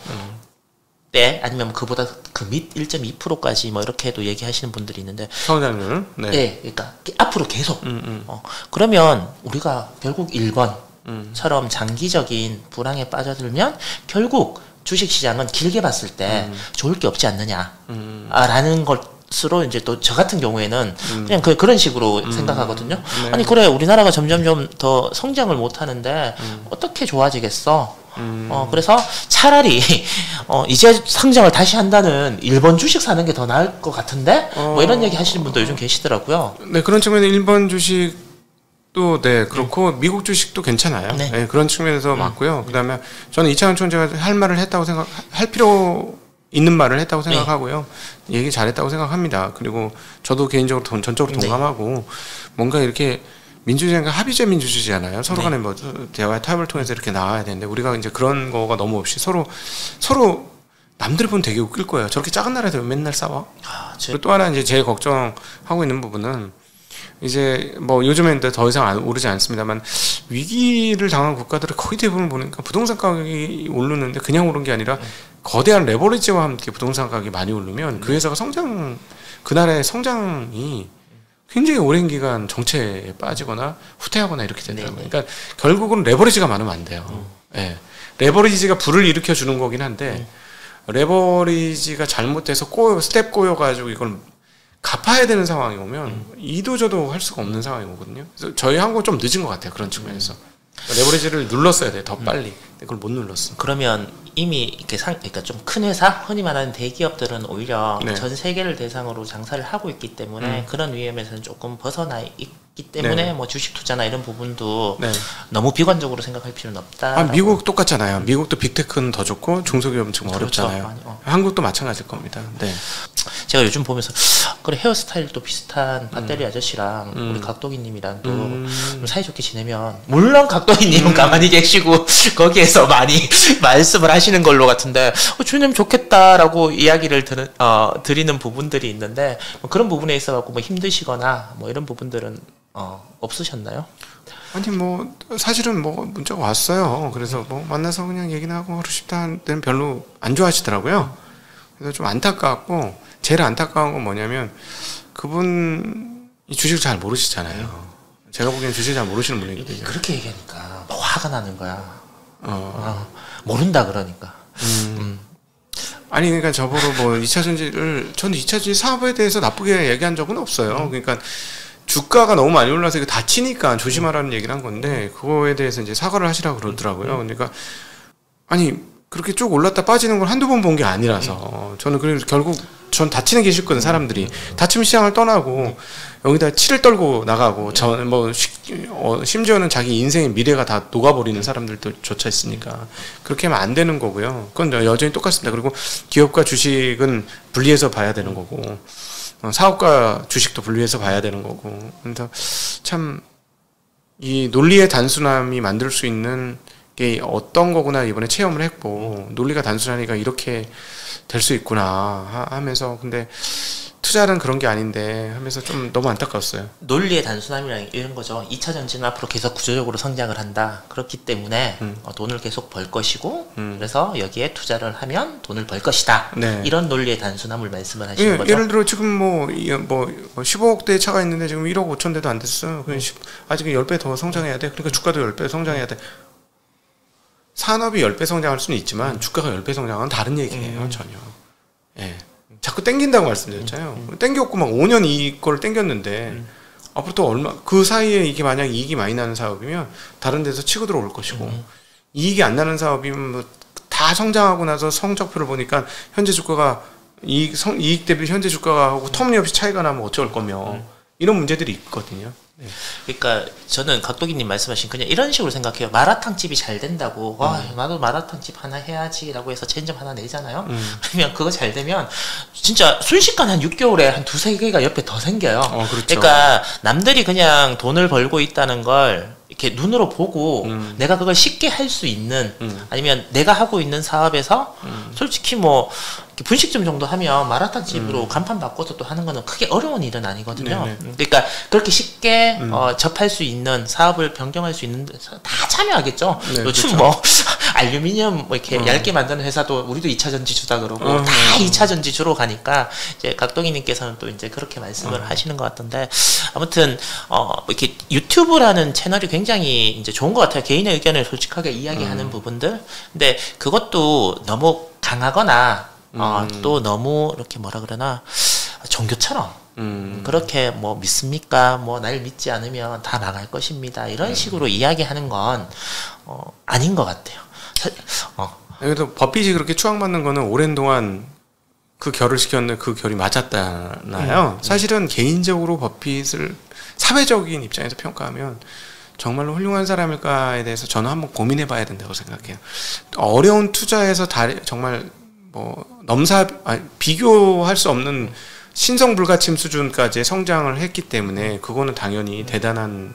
때 아니면 그보다 그 밑 1.2%까지 뭐 이렇게도 얘기하시는 분들이 있는데 성장률 네, 그러니까 앞으로 계속 그러면 우리가 결국 1번처럼 장기적인 불황에 빠져들면 결국 주식시장은 길게 봤을 때 좋을 게 없지 않느냐라는 것으로 이제 또 저 같은 경우에는 그냥 그런 식으로 생각하거든요. 네. 아니 그래 우리나라가 점점 더 성장을 못 하는데 어떻게 좋아지겠어? 그래서 차라리 이제 상장을 다시 한다는 일본 주식 사는 게 더 나을 것 같은데 뭐 이런 얘기 하시는 분도 요즘 계시더라고요. 네, 그런 측면에 일본 주식도 네 그렇고 미국 주식도 괜찮아요. 네. 네, 그런 측면에서 맞고요. 그다음에 저는 이창훈 총재가 할 말을 했다고 할 필요 있는 말을 했다고 생각하고요. 얘기 잘했다고 생각합니다. 그리고 저도 개인적으로 전적으로 동감하고 뭔가 이렇게 민주주의가 합의제 민주주의잖아요. 서로 간에 뭐 대화의 타협을 통해서 이렇게 나와야 되는데 우리가 이제 그런 거가 너무 없이 서로 남들이 보면 되게 웃길 거예요. 저렇게 작은 나라에서 맨날 싸워. 그리고 또 하나 이제 제일 걱정하고 있는 부분은 이제 뭐 요즘엔 더 이상 오르지 않습니다만 위기를 당한 국가들을 거의 대부분 보니까 부동산 가격이 오르는데 그냥 오른 게 아니라 거대한 레버리지와 함께 부동산 가격이 많이 오르면 그 회사가 그 나라의 성장이 굉장히 오랜 기간 정체에 빠지거나 후퇴하거나 이렇게 되더라고요. 그러니까 결국은 레버리지가 많으면 안 돼요. 네. 레버리지가 불을 일으켜 주는 거긴 한데 레버리지가 잘못돼서 스텝 꼬여가지고 이걸 갚아야 되는 상황이 오면 이도 저도 할 수가 없는 상황이 오거든요. 그래서 저희 한국은 좀 늦은 것 같아요. 그런 측면에서. 레버리지를 눌렀어야 돼. 더 빨리. 근데 그걸 못 눌렀어. 그러면 이미 이렇게 그러니까 좀 큰 회사, 흔히 말하는 대기업들은 오히려 전 세계를 대상으로 장사를 하고 있기 때문에 그런 위험에서는 조금 벗어나 있기 때문에 뭐 주식 투자나 이런 부분도 너무 비관적으로 생각할 필요는 없다. 미국 똑같잖아요. 미국도 빅테크는 더 좋고 중소기업은 지금 어렵잖아요. 한국도 마찬가지일 겁니다. 네. 제가 요즘 보면서 그래 헤어스타일도 비슷한 배터리 아저씨랑 우리 각도기님이랑 또 사이좋게 지내면 물론 각도기님은 가만히 계시고 거기에서 많이 말씀을 하시는 걸로 같은데 주님 좋겠다라고 이야기를 드리는 부분들이 있는데 뭐 그런 부분에 있어 갖고 뭐 힘드시거나 뭐 이런 부분들은 없으셨나요? 아니 뭐 사실은 뭐 문자가 왔어요. 그래서 뭐 만나서 그냥 얘기나 하고 하고 싶다는 데는 별로 안 좋아하시더라고요. 그래서 좀 안타깝고 제일 안타까운 건 뭐냐면 그분이 주식을 잘 모르시잖아요. 제가 보기엔 주식 잘 모르시는 분이거든요. 그렇게 얘기하니까 뭐 화가 나는 거야. 모른다 그러니까. 아니 그러니까 저보고 뭐 2차 전지를 저는 2차 전지 사업에 대해서 나쁘게 얘기한 적은 없어요. 그러니까 주가가 너무 많이 올라서 이거 다치니까 조심하라는 얘기를 한 건데 그거에 대해서 이제 사과를 하시라고 그러더라고요. 그러니까 아니 그렇게 쭉 올랐다 빠지는 걸 한두 번 본 게 아니라서 저는 그래서 결국 전 다치는 게 싫거든. 사람들이 다치면 시장을 떠나고 여기다 치를 떨고 나가고 저는 뭐 심지어는 자기 인생의 미래가 다 녹아버리는 사람들도 조차 있으니까 그렇게 하면 안 되는 거고요. 그건 여전히 똑같습니다. 그리고 기업과 주식은 분리해서 봐야 되는 거고 사업과 주식도 분리해서 봐야 되는 거고 그래서 참 이 논리의 단순함이 만들 수 있는 게 어떤 거구나 이번에 체험을 했고 논리가 단순하니까 이렇게 될 수 있구나 하면서 근데 투자는 그런 게 아닌데 하면서 좀 너무 안타까웠어요. 논리의 단순함이랑 이런 거죠. 2차 전지는 앞으로 계속 구조적으로 성장을 한다. 그렇기 때문에 돈을 계속 벌 것이고 그래서 여기에 투자를 하면 돈을 벌 것이다. 네. 이런 논리의 단순함을 말씀을 하시는 예, 거죠. 예를 들어 지금 뭐 15억대 차가 있는데 지금 1억 5천 대도 안 됐어요. 아직 10배 더 성장해야 돼. 그러니까 주가도 10배 성장해야 돼. 산업이 10배 성장할 수는 있지만 주가가 10배 성장은 다른 얘기예요. 전혀. 예. 자꾸 땡긴다고 말씀드렸잖아요. 땡겼고 막 5년 이걸 땡겼는데 앞으로 또 얼마 그 사이에 이게 만약 이익이 많이 나는 사업이면 다른 데서 치고 들어올 것이고 이익이 안 나는 사업이면 뭐 다 성장하고 나서 성적표를 보니까 현재 주가가 이익 대비 현재 주가가 하고 터무니없이 차이가 나면 어쩔 거며 이런 문제들이 있거든요. 네. 그러니까 저는 각도기님 말씀하신 그냥 이런 식으로 생각해요. 마라탕 집이 잘 된다고 나도 마라탕 집 하나 해야지라고 해서 체인점 하나 내잖아요. 그러면 그거 잘 되면 진짜 순식간 한 6개월에 한 두세 개가 옆에 더 생겨요. 그렇죠. 그러니까 남들이 그냥 돈을 벌고 있다는 걸 이렇게 눈으로 보고 내가 그걸 쉽게 할 수 있는 아니면 내가 하고 있는 사업에서 솔직히 뭐 분식점 정도 하면 마라탕 집으로 간판 바꿔서 또 하는 거는 크게 어려운 일은 아니거든요. 그러니까 그렇게 쉽게 접할 수 있는 사업을 변경할 수 있는 데서 다 참여하겠죠. 네, 요즘 그렇죠. 뭐 알루미늄 뭐 이렇게 얇게 만드는 회사도 우리도 2차 전지 주다 그러고 다 2차 전지 주로 가니까 이제 각동이님께서는 또 이제 그렇게 말씀을 하시는 것 같던데 아무튼 뭐 이렇게 유튜브라는 채널이 굉장히 이제 좋은 것 같아요. 개인의 의견을 솔직하게 이야기하는 부분들. 근데 그것도 너무 강하거나 또 너무 이렇게 뭐라 그러나 종교처럼 그렇게 뭐 믿습니까? 뭐 날 믿지 않으면 다 망할 것입니다. 이런 식으로 이야기하는 건 아닌 것 같아요. 그래도 버핏이 그렇게 추앙받는 거는 오랜 동안 그 결을 시켰는데 그 결이 맞았잖아요. 사실은 개인적으로 버핏을 사회적인 입장에서 평가하면 정말로 훌륭한 사람일까에 대해서 저는 한번 고민해 봐야 된다고 생각해요. 어려운 투자에서 정말 뭐 비교할 수 없는 신성불가침 수준까지 성장을 했기 때문에 그거는 당연히 대단한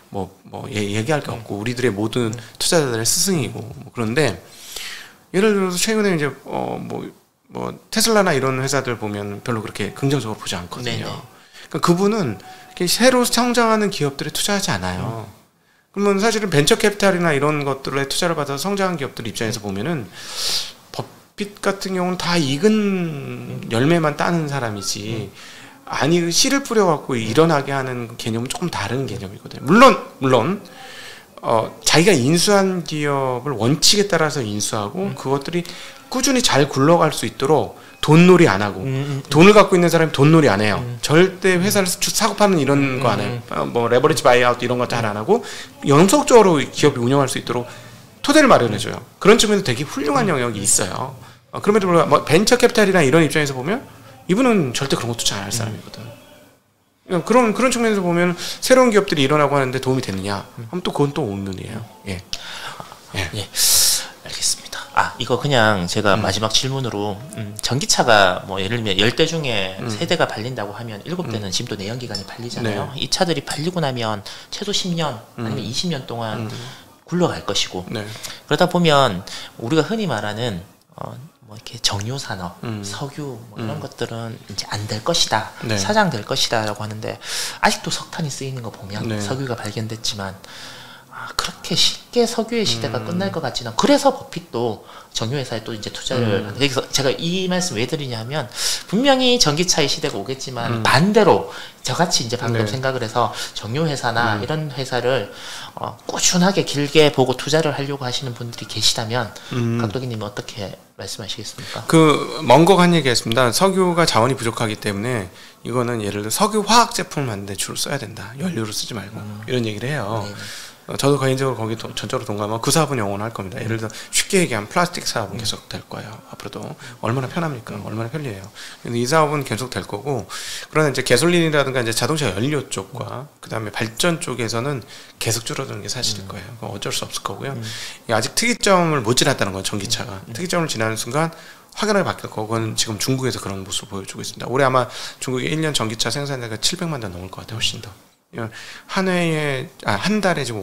얘기할 게 없고 우리들의 모든 투자자들의 스승이고 뭐 그런데 예를 들어서 최근에 이제 테슬라나 이런 회사들 보면 별로 그렇게 긍정적으로 보지 않거든요. 그러니까 그분은 새로 성장하는 기업들에 투자하지 않아요. 그러면 사실은 벤처 캐피탈이나 이런 것들에 투자를 받아서 성장한 기업들 입장에서 보면은 버핏 같은 경우는 다 익은 열매만 따는 사람이지 아니 씨를 뿌려갖고 일어나게 하는 개념은 조금 다른 개념이거든요. 물론 자기가 인수한 기업을 원칙에 따라서 인수하고 그것들이 꾸준히 잘 굴러갈 수 있도록 돈놀이 안 하고 돈을 갖고 있는 사람이 돈놀이 안 해요. 절대 회사를 사고 파는 이런 거 안 해요. 뭐 레버리지 바이아웃 이런 거 잘 안 하고 연속적으로 기업이 운영할 수 있도록 토대를 마련해줘요. 그런 측면에서 되게 훌륭한 영역이 있어요. 그럼에도 불구하고 벤처 캐피탈이나 이런 입장에서 보면 이분은 절대 그런 거 투자 안 할 사람이거든. 그런 측면에서 보면 새로운 기업들이 일어나고 하는데 도움이 되느냐 하면 또 그건 또 의문이에요. 예. 알겠습니다. 이거 그냥 제가 마지막 질문으로 전기차가 뭐 예를 들면 10대 중에 3대가 팔린다고 하면 7대는 지금도 내연기관이 팔리잖아요. 이 차들이 팔리고 나면 최소 10년 아니면 20년 동안 굴러갈 것이고 그러다 보면 우리가 흔히 말하는 뭐 이렇게 정유 산업, 석유 뭐 이런 것들은 이제 안 될 것이다, 사장될 것이다라고 하는데 아직도 석탄이 쓰이는 거 보면 석유가 발견됐지만 그렇게 쉽게 석유의 시대가 끝날 것 같지는. 그래서 버핏도 정유회사에 또 이제 투자를. 그래서 제가 이 말씀 왜 드리냐면 분명히 전기차의 시대가 오겠지만 반대로 저같이 이제 방금 생각을 해서 정유회사나 이런 회사를 꾸준하게 길게 보고 투자를 하려고 하시는 분들이 계시다면 각도기님은 어떻게 말씀하시겠습니까? 먼 거 한 얘기했습니다. 석유가 자원이 부족하기 때문에 이거는 예를 들어 석유 화학 제품을 만드는데 주로 써야 된다. 연료로 쓰지 말고 이런 얘기를 해요. 저도 개인적으로 거기 전적으로 동감하고 그 사업은 영원할 겁니다. 예를 들어 쉽게 얘기하면 플라스틱 사업은 계속 될 거예요. 앞으로도 얼마나 편합니까? 얼마나 편리해요. 근데 이 사업은 계속 될 거고 그러나 이제 개솔린이라든가 이제 자동차 연료 쪽과 그다음에 발전 쪽에서는 계속 줄어드는 게 사실일 거예요. 어쩔 수 없을 거고요. 아직 특이점을 못 지났다는 거예요. 전기차가 특이점을 지나는 순간 확연하게 바뀔 거고 그건 지금 중국에서 그런 모습을 보여주고 있습니다. 올해 아마 중국의 1년 전기차 생산량가 700만 대 넘을 것 같아요. 훨씬 더. 한 달에 지금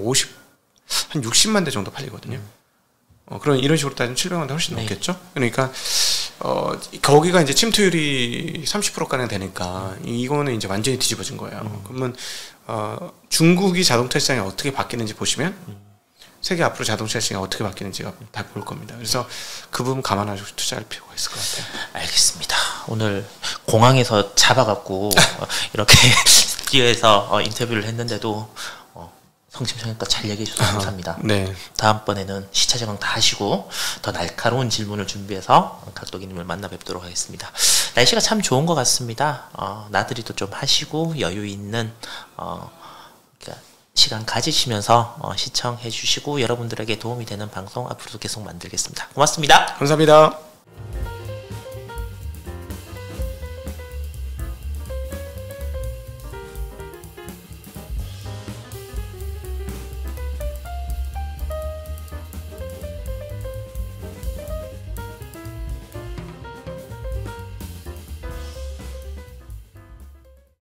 한 60만 대 정도 팔리거든요. 이런 식으로 따지면 700만 대 훨씬 넘겠죠. 그러니까 거기가 이제 침투율이 30%가량 되니까 이거는 이제 완전히 뒤집어진 거예요. 그러면 중국이 자동차 시장이 어떻게 바뀌는지 보시면 세계 앞으로 자동차 시장이 어떻게 바뀌는지가 다 볼 겁니다. 그래서 그 부분 감안하시고 투자할 필요가 있을 것 같아요. 알겠습니다. 오늘 공항에서 잡아갖고 이렇게 스튜디오에서 인터뷰를 했는데도 성심성의껏 잘 얘기해 주셔서 감사합니다. 네. 다음번에는 시차 제방 다 하시고 더 날카로운 질문을 준비해서 각도기님을 만나 뵙도록 하겠습니다. 날씨가 참 좋은 것 같습니다. 나들이도 좀 하시고 여유 있는 시간 가지시면서 시청해 주시고 여러분들에게 도움이 되는 방송 앞으로도 계속 만들겠습니다. 고맙습니다. 감사합니다.